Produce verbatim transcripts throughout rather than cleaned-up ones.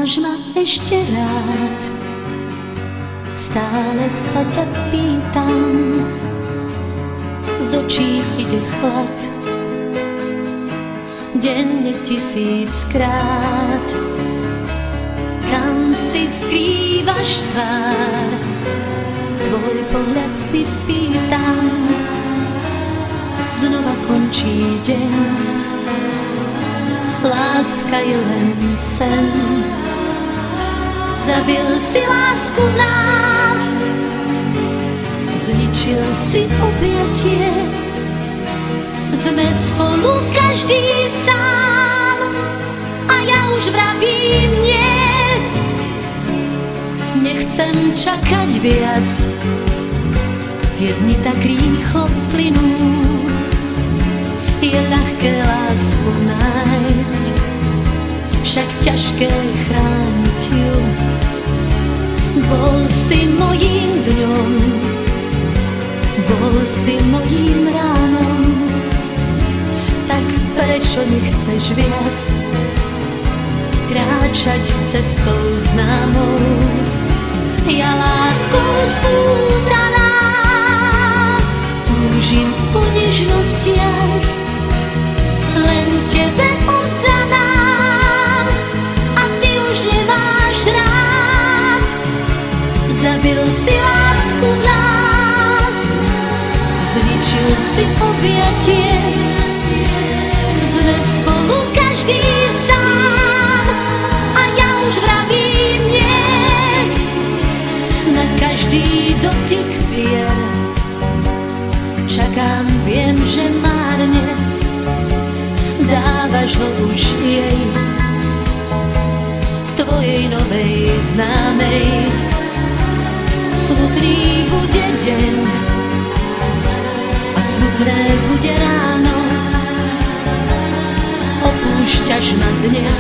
Máš ma ešte rád, stále sa ťa pýtam, z očí ide chlad, denne tisíckrát. Kam si skrývaš tvár, tvoj pohľad si pýtam, znova končí deň, láska je len sen. Zabil si lásku v nás, zničil si objatie, sme spolu každý sám a ja už vravím nie. Nechcem čakať viac, tie dni tak rýchlo plynú, je ľahké lásku nájsť, však ťažké chrániť ju. Bol si mojím dňom, bol si mojím ránom, tak prečo nechceš viac kráčať cestou známou? Ja láskou spútaná túžim po nežnostiach, len tebe oddaná, a ty už nemáš rád. Zabil si lásku v nás, zničil si objatie, sme spolu každý sám a ja už vravím nie. Na každý dotyk pier čakám, viem, že márne, dávaš ho už jej, tvojej novej známej. Smutný bude deň a smutné bude ráno, opúšťaš ma dnes,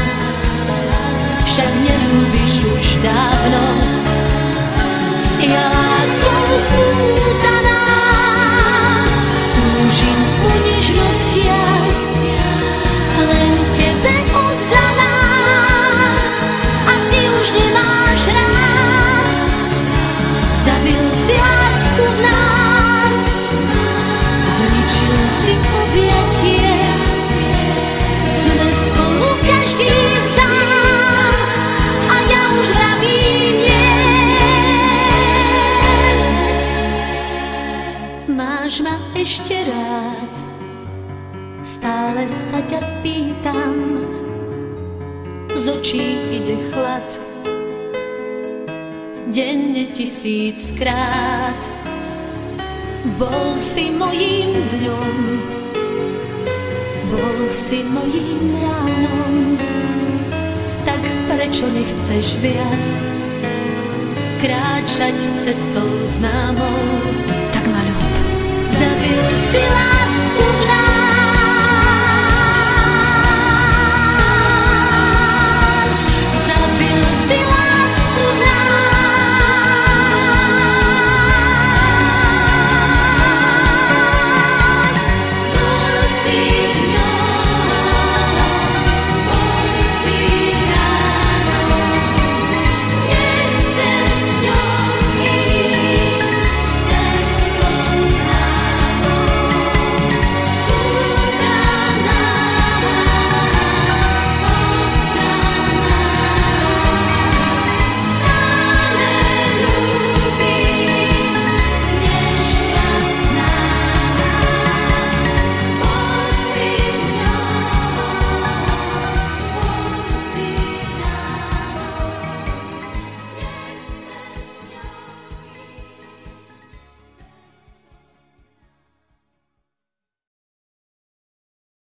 však neľúbiš už dávno. Ja láskou spútaná túžim po nežnostiach, len tebe oddaná, a ty už nemáš rád. Zabil si lásku v nás, zničil si objatie, sme spolu každý sám a ja už vravím nie. Máš ma ešte rád, stále sa ťa pýtam, z očí ide chlad, denne tisíckrát. Bol si mojím dňom, bol si mojím ránom, tak prečo nechceš viac kráčať cestou známou? Tak ma ľúb. Zabil si lásku